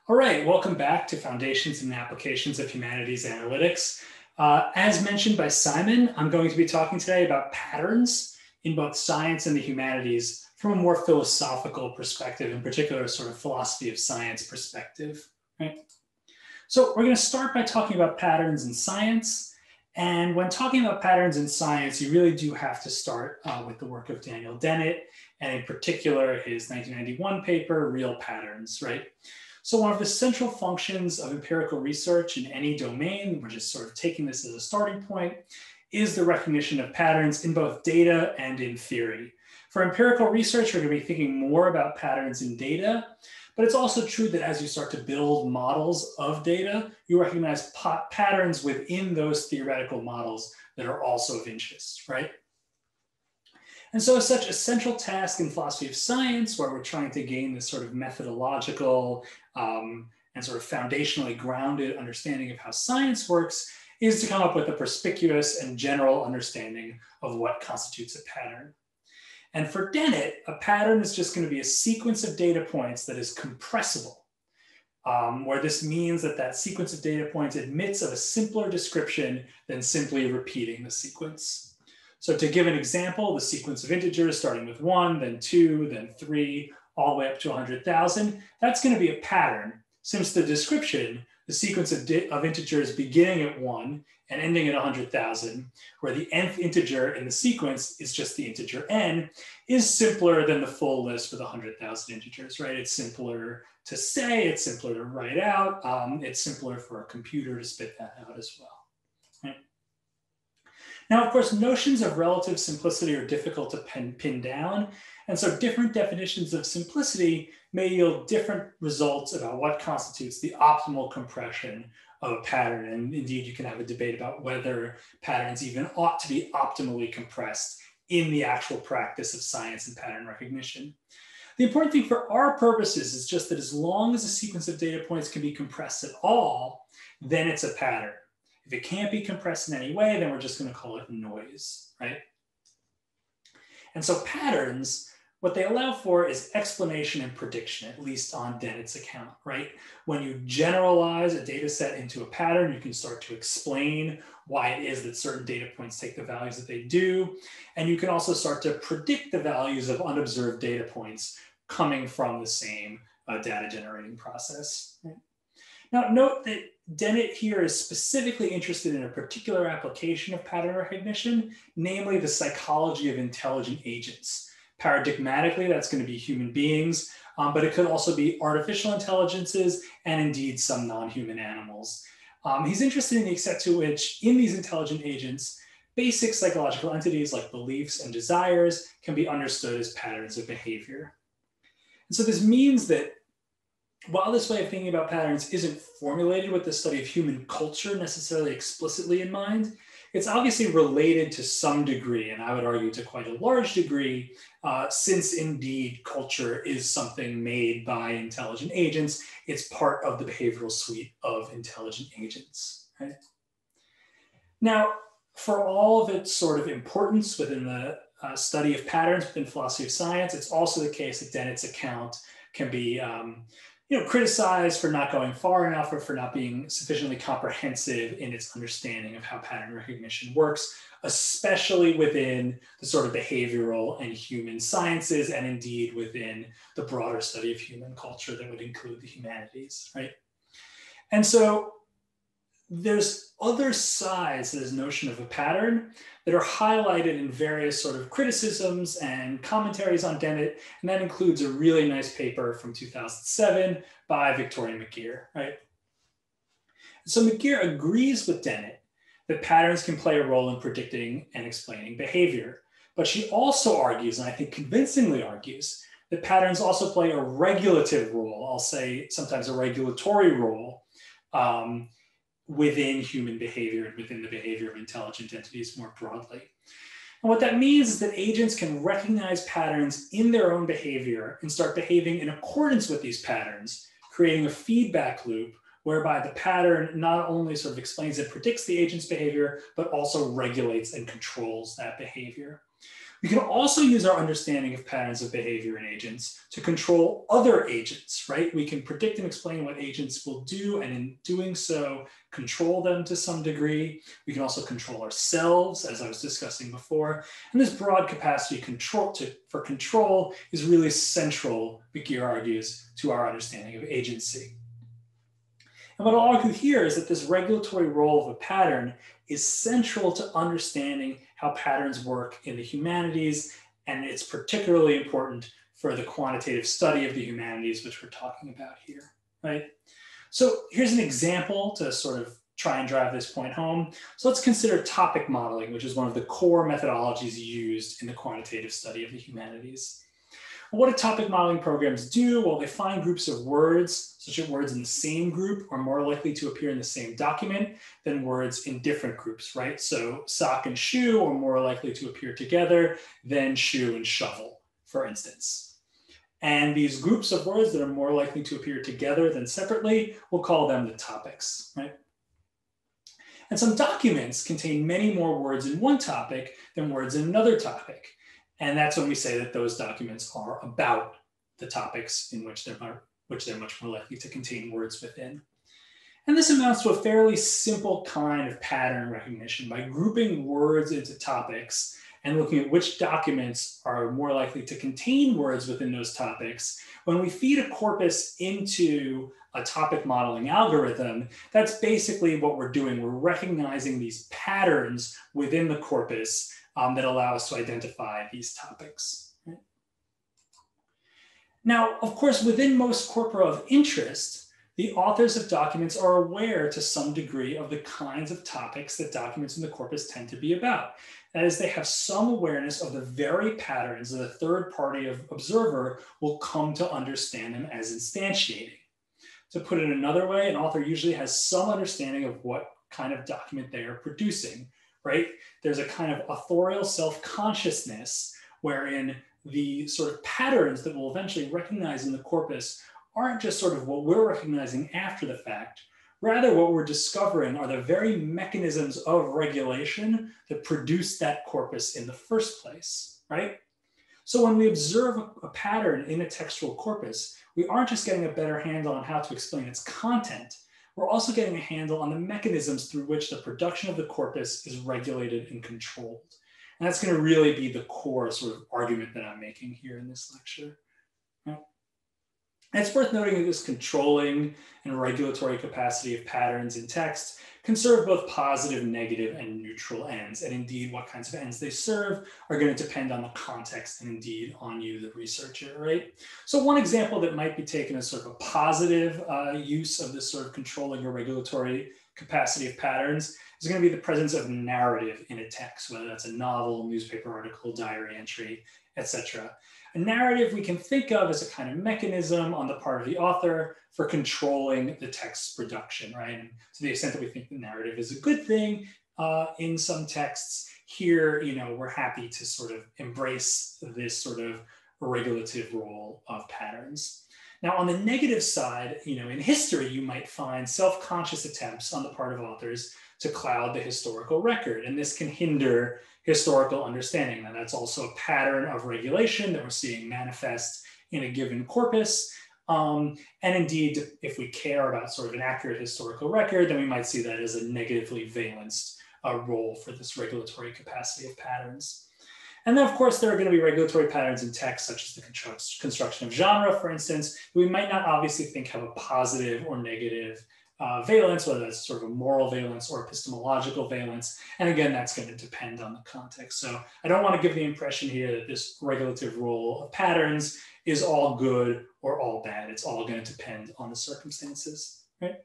All right, welcome back to Foundations and Applications of Humanities Analytics. As mentioned by Simon, I'm going to be talking today about patterns in both science and the humanities from a more philosophical perspective, in particular, sort of philosophy of science perspective. Right? So we're going to start by talking about patterns in science. And when talking about patterns in science, you really do have to start with the work of Daniel Dennett, and in particular, his 1991 paper, Real Patterns, right? So one of the central functions of empirical research in any domain, we're just sort of taking this as a starting point, is the recognition of patterns in both data and in theory. For empirical research, we're going to be thinking more about patterns in data, but it's also true that as you start to build models of data, you recognize patterns within those theoretical models that are also of interest, right? And so as such, a central task in philosophy of science, where we're trying to gain this sort of methodological and sort of foundationally grounded understanding of how science works, is to come up with a perspicuous and general understanding of what constitutes a pattern. And for Dennett, a pattern is just going to be a sequence of data points that is compressible, where this means that that sequence of data points admits of a simpler description than simply repeating the sequence. So to give an example, the sequence of integers starting with 1, then 2, then 3, all the way up to 100,000, that's going to be a pattern, since the description, the sequence of integers beginning at 1 and ending at 100,000, where the nth integer in the sequence is just the integer n, is simpler than the full list for the 100,000 integers, right? It's simpler to say, it's simpler to write out, it's simpler for a computer to spit that out as well. Right? Now, of course, notions of relative simplicity are difficult to pin down. And so different definitions of simplicity may yield different results about what constitutes the optimal compression of a pattern. And indeed, you can have a debate about whether patterns even ought to be optimally compressed in the actual practice of science and pattern recognition. The important thing for our purposes is just that as long as a sequence of data points can be compressed at all, then it's a pattern. If it can't be compressed in any way, then we're just going to call it noise, right? And so patterns, what they allow for is explanation and prediction, at least on Dennett's account, right? When you generalize a data set into a pattern, you can start to explain why it is that certain data points take the values that they do. And you can also start to predict the values of unobserved data points coming from the same data generating process. Right? Now, note that Dennett here is specifically interested in a particular application of pattern recognition, namely the psychology of intelligent agents. Paradigmatically, that's going to be human beings, but it could also be artificial intelligences and indeed some non-human animals. He's interested in the extent to which in these intelligent agents, basic psychological entities like beliefs and desires can be understood as patterns of behavior. And so this means that while this way of thinking about patterns isn't formulated with the study of human culture necessarily explicitly in mind, it's obviously related to some degree, and I would argue to quite a large degree, since indeed culture is something made by intelligent agents. It's part of the behavioral suite of intelligent agents. Right? Now, for all of its sort of importance within the study of patterns within philosophy of science, it's also the case that Dennett's account can be criticized for not going far enough or for not being sufficiently comprehensive in its understanding of how pattern recognition works, especially within the sort of behavioral and human sciences, and indeed within the broader study of human culture that would include the humanities, right? And so there's other sides to this notion of a pattern that are highlighted in various sort of criticisms and commentaries on Dennett, and that includes a really nice paper from 2007 by Victoria McGeer, right? So McGeer agrees with Dennett that patterns can play a role in predicting and explaining behavior, but she also argues, and I think convincingly argues, that patterns also play a regulative role, I'll say sometimes a regulatory role, within human behavior and within the behavior of intelligent entities more broadly. And what that means is that agents can recognize patterns in their own behavior and start behaving in accordance with these patterns, creating a feedback loop whereby the pattern not only sort of explains and predicts the agent's behavior, but also regulates and controls that behavior. We can also use our understanding of patterns of behavior in agents to control other agents, right? We can predict and explain what agents will do, and in doing so, control them to some degree. We can also control ourselves, as I was discussing before. And this broad capacity for control is really central, Bakir argues, to our understanding of agency. And what I'll argue here is that this regulatory role of a pattern is central to understanding how patterns work in the humanities, and it's particularly important for the quantitative study of the humanities, which we're talking about here, right? So here's an example to sort of try and drive this point home. So let's consider topic modeling, which is one of the core methodologies used in the quantitative study of the humanities. What do topic modeling programs do? Well, they find groups of words, such that words in the same group are more likely to appear in the same document than words in different groups, right? So sock and shoe are more likely to appear together than shoe and shovel, for instance. And these groups of words that are more likely to appear together than separately, we'll call them the topics, right? And some documents contain many more words in one topic than words in another topic. And that's when we say that those documents are about the topics in which they're much more likely to contain words within. And this amounts to a fairly simple kind of pattern recognition by grouping words into topics and looking at which documents are more likely to contain words within those topics. When we feed a corpus into a topic modeling algorithm, that's basically what we're doing. We're recognizing these patterns within the corpus that allow us to identify these topics. Right? Now, of course, within most corpora of interest, the authors of documents are aware to some degree of the kinds of topics that documents in the corpus tend to be about. That is, they have some awareness of the very patterns that a third party observer will come to understand them as instantiating. To put it another way, an author usually has some understanding of what kind of document they are producing. Right? There's a kind of authorial self-consciousness wherein the sort of patterns that we'll eventually recognize in the corpus aren't just sort of what we're recognizing after the fact. Rather, what we're discovering are the very mechanisms of regulation that produce that corpus in the first place, right? So when we observe a pattern in a textual corpus, we aren't just getting a better handle on how to explain its content, we're also getting a handle on the mechanisms through which the production of the corpus is regulated and controlled. And that's going to really be the core sort of argument that I'm making here in this lecture. And it's worth noting that this controlling and regulatory capacity of patterns in text can serve both positive, negative, and neutral ends. And indeed, what kinds of ends they serve are going to depend on the context and indeed on you, the researcher, right? So one example that might be taken as sort of a positive use of this sort of controlling or regulatory capacity of patterns is going to be the presence of narrative in a text, whether that's a novel, newspaper article, diary entry, etc. A narrative we can think of as a kind of mechanism on the part of the author for controlling the text's production, right? And to the extent that we think the narrative is a good thing in some texts, here, we're happy to sort of embrace this sort of regulative role of patterns. Now, on the negative side, in history, you might find self-conscious attempts on the part of authors to cloud the historical record, and this can hinder historical understanding. Now, that's also a pattern of regulation that we're seeing manifest in a given corpus. And indeed, if we care about sort of an accurate historical record, then we might see that as a negatively valenced role for this regulatory capacity of patterns. And then, of course, there are going to be regulatory patterns in text, such as the construction of genre, for instance, we might not obviously think have a positive or negative valence, whether that's sort of a moral valence or epistemological valence. And again, that's going to depend on the context. So I don't want to give the impression here that this regulative role of patterns is all good or all bad. It's all going to depend on the circumstances, right?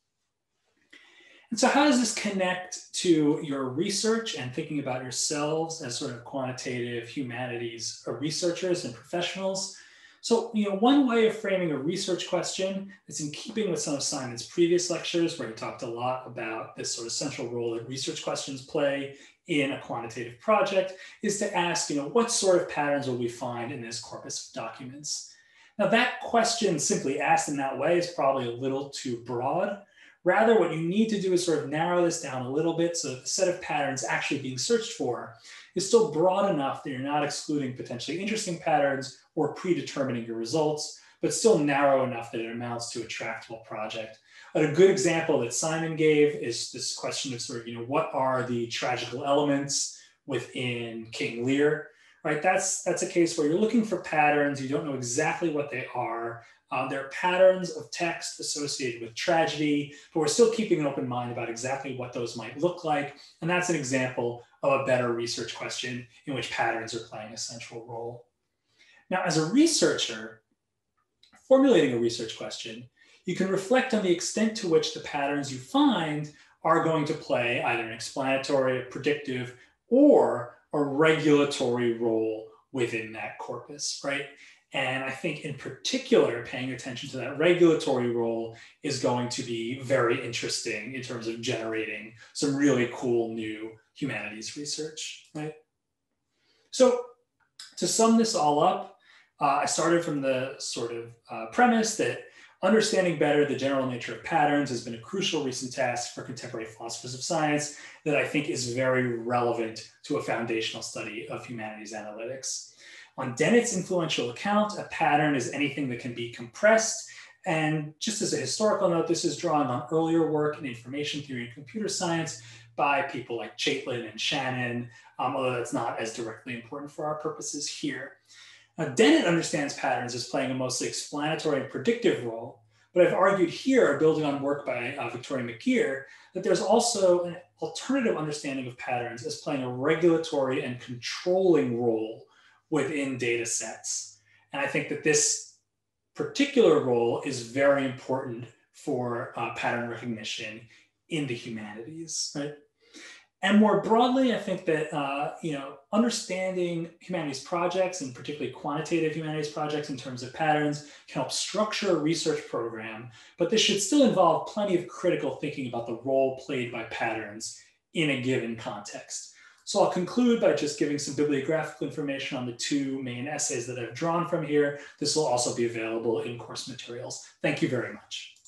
And so how does this connect to your research and thinking about yourselves as sort of quantitative humanities researchers and professionals? So, one way of framing a research question that's in keeping with some of Simon's previous lectures, where he talked a lot about this sort of central role that research questions play in a quantitative project, is to ask, what sort of patterns will we find in this corpus of documents? Now, that question simply asked in that way is probably a little too broad. Rather, what you need to do is sort of narrow this down a little bit so that the set of patterns actually being searched for is still broad enough that you're not excluding potentially interesting patterns or predetermining your results, but still narrow enough that it amounts to a tractable project. And a good example that Simon gave is this question of sort of, what are the tragical elements within King Lear, right? That's a case where you're looking for patterns, you don't know exactly what they are. There are patterns of text associated with tragedy, but we're still keeping an open mind about exactly what those might look like. And that's an example of a better research question in which patterns are playing a central role. Now, as a researcher, formulating a research question, you can reflect on the extent to which the patterns you find are going to play either an explanatory, a predictive, or a regulatory role within that corpus, right? And I think in particular, paying attention to that regulatory role is going to be very interesting in terms of generating some really cool new humanities research, right? So to sum this all up, I started from the sort of premise that understanding better the general nature of patterns has been a crucial recent task for contemporary philosophers of science that I think is very relevant to a foundational study of humanities analytics. On Dennett's influential account, a pattern is anything that can be compressed. And just as a historical note, this is drawing on earlier work in information theory and computer science by people like Chaitlin and Shannon, although that's not as directly important for our purposes here. Now, Dennett understands patterns as playing a mostly explanatory and predictive role, but I've argued here, building on work by Victoria McGeer, that there's also an alternative understanding of patterns as playing a regulatory and controlling role within data sets. And I think that this particular role is very important for pattern recognition in the humanities, right? And more broadly, I think that understanding humanities projects, and particularly quantitative humanities projects in terms of patterns, can help structure a research program, but this should still involve plenty of critical thinking about the role played by patterns in a given context. So I'll conclude by just giving some bibliographical information on the two main essays that I've drawn from here. This will also be available in course materials. Thank you very much.